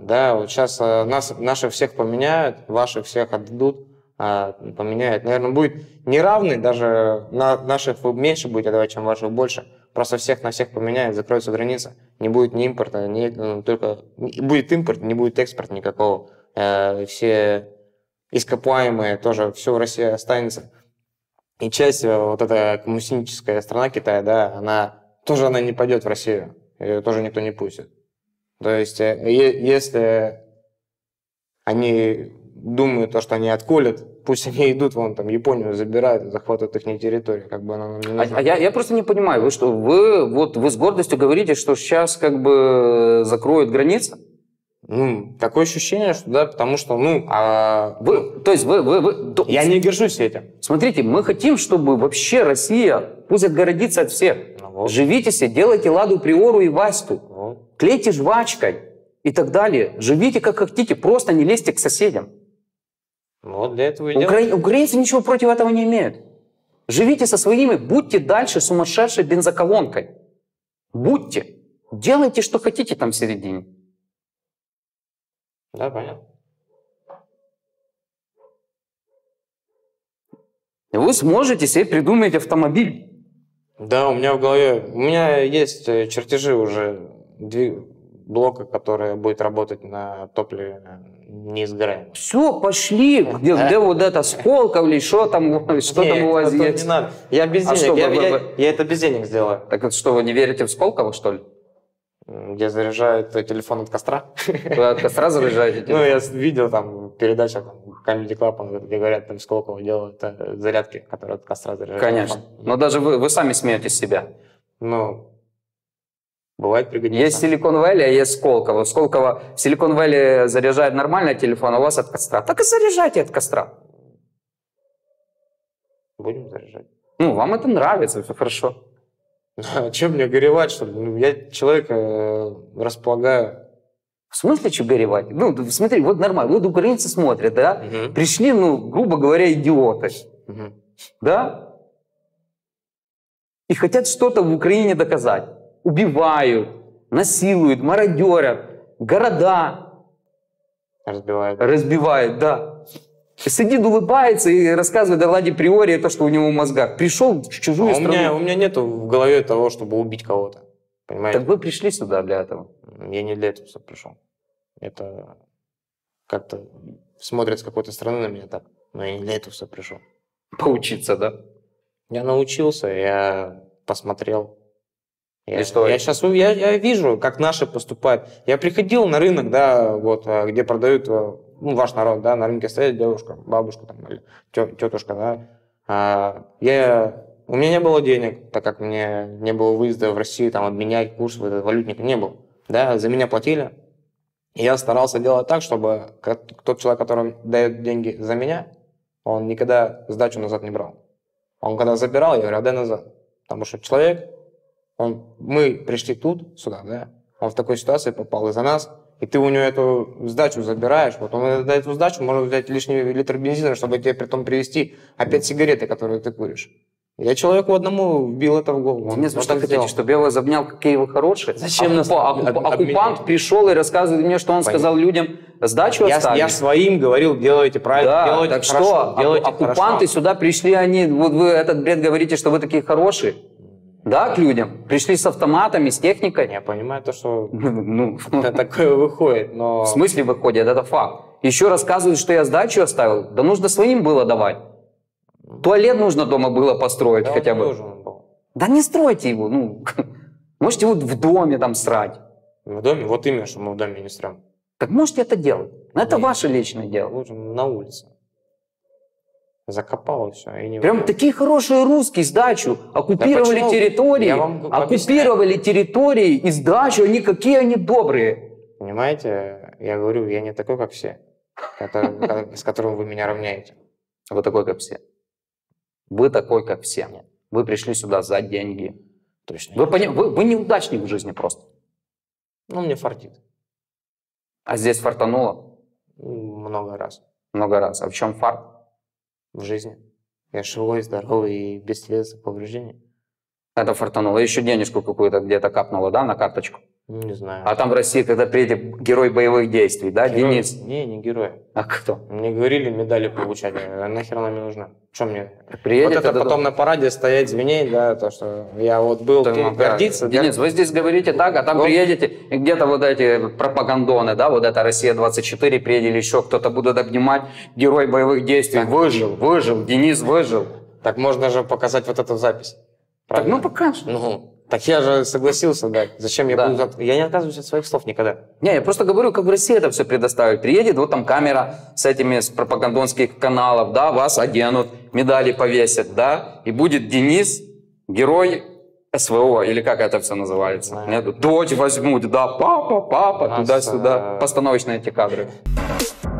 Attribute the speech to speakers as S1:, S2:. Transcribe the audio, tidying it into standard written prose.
S1: Да, вот сейчас наши всех поменяют, ваших всех отдадут, поменяют. Наверное, будет неравный, даже наших вы меньше будете отдавать, чем ваших больше. Просто всех на всех поменяют, закроются границы. Не будет ни импорта, только будет импорт, не будет экспорта никакого. Все ископаемые тоже, все в России останется. И часть, вот эта коммунистическая страна Китая, да, она не пойдет в Россию, ее тоже никто не пустит. То есть, если они думают, что они отколят, пусть они идут, вон там Японию забирают, захватывают их территорию, как бы она нам не нужна.
S2: Я просто не понимаю, вы с гордостью говорите, что сейчас как бы закроют границы?
S1: Такое ощущение, что да, потому что, я не горжусь этим.
S2: Смотрите, мы хотим, чтобы вообще Россия, пусть отгородится от всех. Живите себе, делайте Ладу Приору и Ваську, клейте жвачкой и так далее. Живите как хотите, просто не лезьте к соседям.
S1: Вот для этого и делаем.
S2: Украинцы ничего против этого не имеют. Живите со своими, будьте дальше сумасшедшей бензоколонкой. Будьте. Делайте, что хотите там в середине.
S1: Да, понятно.
S2: Вы сможете себе придумать автомобиль.
S1: Да, у меня есть чертежи уже блока, который будет работать на топливе неизгораемом.
S2: Все, пошли. Где вот это Сколково или что там у вас есть?
S1: Не надо. Я без денег. Я это без денег сделаю.
S2: Так вот что, вы не верите в Сколково, что ли?
S1: Где заряжают телефон от костра.
S2: Вы от костра заряжаете телефон?
S1: Я видел там передача Comedy Club, где говорят, там Сколково делают зарядки, которые от костра заряжают.
S2: Конечно. Но даже вы сами смеетесь с себя.
S1: Бывает пригодится.
S2: Есть Silicon Valley, а есть Сколково. Сколково в Silicon Valley заряжает нормально телефон, а у вас от костра. Так и заряжайте от костра.
S1: Будем заряжать.
S2: Вам это нравится, все хорошо.
S1: Чем мне горевать, что ли? Я человека располагаю.
S2: В смысле, что горевать? Смотри, вот нормально. Вот украинцы смотрят, да?
S1: Угу.
S2: Пришли, грубо говоря, идиоты.
S1: Угу.
S2: Да? И хотят что-то в Украине доказать. Убивают, насилуют, мародерят, города разбивают, да. Сидит, улыбается и рассказывает о Ладе Приоре то, что у него в мозгах. Пришел в чужую страну.
S1: У меня нету в голове того, чтобы убить кого-то. Понимаете?
S2: Так вы пришли сюда для этого.
S1: Я не для этого сюда пришел. Это как-то смотрят с какой-то стороны на меня так. Но я не для этого сюда пришел.
S2: Поучиться, да?
S1: Я научился, я посмотрел. Я вижу, как наши поступают. Я приходил на рынок, да, вот, где продают, ваш народ, да, на рынке стоит девушка, бабушка там, или тетушка, да. У меня не было денег, так как мне не было выезда в Россию, там, обменять курс, валютник не был. Да, за меня платили. И я старался делать так, чтобы тот человек, который дает деньги за меня, он никогда сдачу назад не брал. Он когда забирал, я говорю, отдай назад. Потому что человек, мы пришли сюда, да, он в такой ситуации попал из-за нас, и ты у него эту сдачу забираешь, вот он за эту сдачу может взять лишний литр бензина, чтобы тебе притом привезти опять сигареты, которые ты куришь. Я человеку одному вбил это в голову.
S2: Нет, вы что хотите, чтобы я вас обнял, какие вы хорошие?
S1: Зачем нас
S2: оккупант пришел и рассказывает мне, что он сказал людям, сдачу оставить?
S1: Я своим говорил, делайте правильно, делайте
S2: так
S1: хорошо,
S2: что,
S1: делайте
S2: оккупанты сюда пришли, вот вы этот бред говорите, что вы такие хорошие? Да, к людям? Пришли с автоматами, с техникой?
S1: Я понимаю то, что такое выходит, но...
S2: В смысле выходит? Это факт. Еще рассказывают, что я сдачу оставил. Да нужно своим было давать. Туалет нужно дома было построить хотя бы.
S1: Нужен был.
S2: Да не стройте его. Можете вот в доме там срать.
S1: В доме? Вот именно, что мы в доме не срем.
S2: Так можете это делать. Но это ваше личное дело.
S1: Лучше на улице. Закопал и все. И не
S2: Прям такие хорошие русские сдачу. Оккупировали территории. Оккупировали территории и сдачу. Какие они добрые.
S1: Понимаете, я говорю, я не такой, как все, с которым вы меня равняете.
S2: Вы такой, как все. Вы такой, как все. Нет. Вы пришли сюда за деньги.
S1: Точно.
S2: Вы неудачник в жизни просто.
S1: Мне фартит.
S2: А здесь фартануло?
S1: Много раз.
S2: Много раз. А в чем фарт?
S1: В жизни. Я живой, здоровый и без повреждений.
S2: Это фартануло. Еще денежку какую-то где-то капнуло, да, на карточку?
S1: Не знаю.
S2: А там в России, когда приедет герой боевых действий, да, герой? Денис?
S1: Не герой.
S2: А кто?
S1: Мне говорили медали получать, а нахер она мне нужна? Что мне?
S2: Приедет,
S1: вот это потом на параде стоять, звенеть, да, то, что я вот был, тут гордиться.
S2: Денис, вы здесь говорите так, а там вот. Приедете, и где-то вот эти пропагандоны, да, вот это Россия-24 приедет, еще кто-то будет обнимать, герой боевых действий, так. выжил, Денис выжил.
S1: Так можно же показать вот эту запись.
S2: Так, ну покажешь.
S1: Так я же согласился дать. Зачем я буду... Я не отказываюсь от своих слов никогда.
S2: Не, я просто говорю, как в России это все предоставить. Приедет, вот там камера с пропагандонских каналов, да, вас оденут, медали повесят, да, и будет Денис, герой СВО, или как это все называется. Нет, дочь возьмут, да, папа, туда-сюда. Постановочные эти кадры.